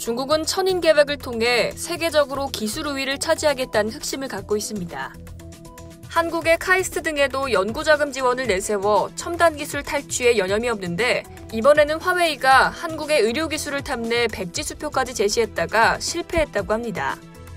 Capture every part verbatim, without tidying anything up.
중국은 천인 계획을 통해 세계적으로 기술 우위를 차지하겠다는 흑심을 갖고 있습니다. 한국의 카이스트 등에도 연구자금 지원을 내세워 첨단 기술 탈취에 여념이 없는데 이번에는 화웨이가 한국의 의료기술을 탐내 백지수표까지 제시했다가 실패했다고 합니다.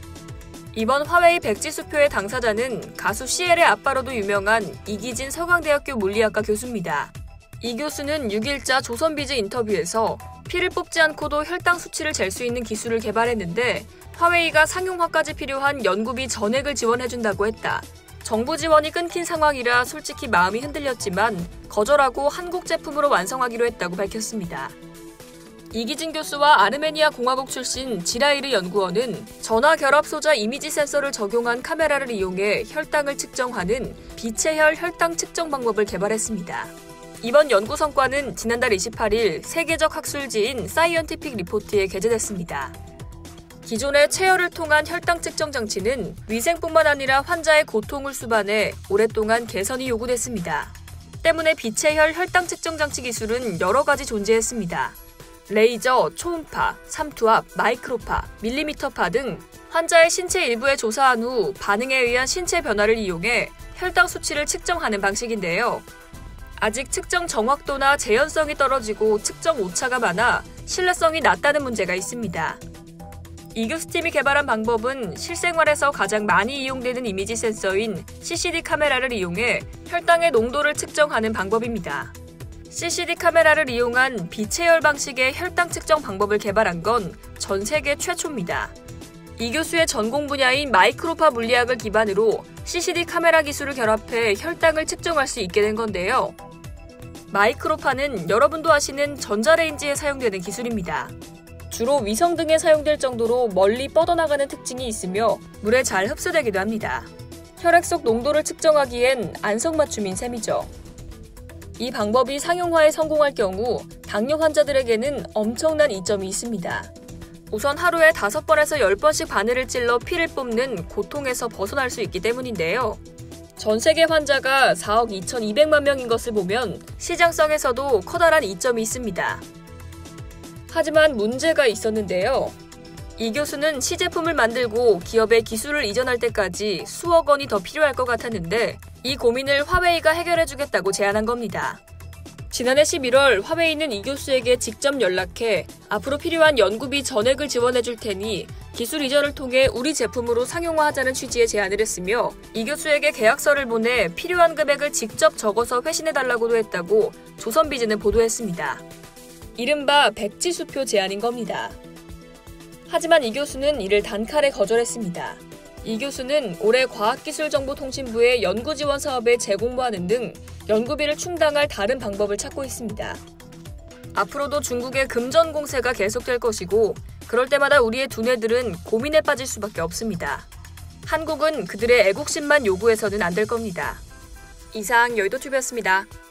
이번 화웨이 백지수표의 당사자는 가수 씨엘의 아빠로도 유명한 이기진 서강대학교 물리학과 교수입니다. 이 교수는 육 일자 조선비즈 인터뷰에서 피를 뽑지 않고도 혈당 수치를 잴 수 있는 기술을 개발했는데 화웨이가 상용화까지 필요한 연구비 전액을 지원해준다고 했다. 정부 지원이 끊긴 상황이라 솔직히 마음이 흔들렸지만 거절하고 한국 제품으로 완성하기로 했다고 밝혔습니다. 이기진 교수와 아르메니아 공화국 출신 지라이르 연구원은 전화 결합 소자 이미지 센서를 적용한 카메라를 이용해 혈당을 측정하는 비체혈 혈당 측정 방법을 개발했습니다. 이번 연구 성과는 지난달 이십팔일 세계적 학술지인 사이언티픽 리포트에 게재됐습니다. 기존의 체열을 통한 혈당 측정 장치는 위생뿐만 아니라 환자의 고통을 수반해 오랫동안 개선이 요구됐습니다. 때문에 비체혈 혈당 측정 장치 기술은 여러 가지 존재했습니다. 레이저, 초음파, 삼투압, 마이크로파, 밀리미터파 등 환자의 신체 일부에 조사한 후 반응에 의한 신체 변화를 이용해 혈당 수치를 측정하는 방식인데요. 아직 측정 정확도나 재현성이 떨어지고 측정 오차가 많아 신뢰성이 낮다는 문제가 있습니다. 이 교수팀이 개발한 방법은 실생활에서 가장 많이 이용되는 이미지 센서인 씨씨디 카메라를 이용해 혈당의 농도를 측정하는 방법입니다. 씨씨디 카메라를 이용한 비체열 방식의 혈당 측정 방법을 개발한 건 전 세계 최초입니다. 이 교수의 전공 분야인 마이크로파 물리학을 기반으로 씨씨디 카메라 기술을 결합해 혈당을 측정할 수 있게 된 건데요. 마이크로파는 여러분도 아시는 전자레인지에 사용되는 기술입니다. 주로 위성 등에 사용될 정도로 멀리 뻗어나가는 특징이 있으며 물에 잘 흡수되기도 합니다. 혈액 속 농도를 측정하기엔 안성맞춤인 셈이죠. 이 방법이 상용화에 성공할 경우 당뇨 환자들에게는 엄청난 이점이 있습니다. 우선 하루에 다섯 번에서 열 번씩 바늘을 찔러 피를 뽑는 고통에서 벗어날 수 있기 때문인데요. 전 세계 환자가 사억 이천이백만 명인 것을 보면 시장성에서도 커다란 이점이 있습니다. 하지만 문제가 있었는데요. 이 교수는 시제품을 만들고 기업에 기술을 이전할 때까지 수억 원이 더 필요할 것 같았는데 이 고민을 화웨이가 해결해주겠다고 제안한 겁니다. 지난해 십일월 화웨이는 이 교수에게 직접 연락해 앞으로 필요한 연구비 전액을 지원해줄 테니 기술 이전을 통해 우리 제품으로 상용화하자는 취지의 제안을 했으며 이 교수에게 계약서를 보내 필요한 금액을 직접 적어서 회신해달라고도 했다고 조선비즈는 보도했습니다. 이른바 백지수표 제안인 겁니다. 하지만 이 교수는 이를 단칼에 거절했습니다. 이 교수는 올해 과학기술정보통신부의 연구지원 사업에 재공모하는 등 연구비를 충당할 다른 방법을 찾고 있습니다. 앞으로도 중국의 금전 공세가 계속될 것이고 그럴 때마다 우리의 두뇌들은 고민에 빠질 수밖에 없습니다. 한국은 그들의 애국심만 요구해서는 안 될 겁니다. 이상 여의도튜브였습니다.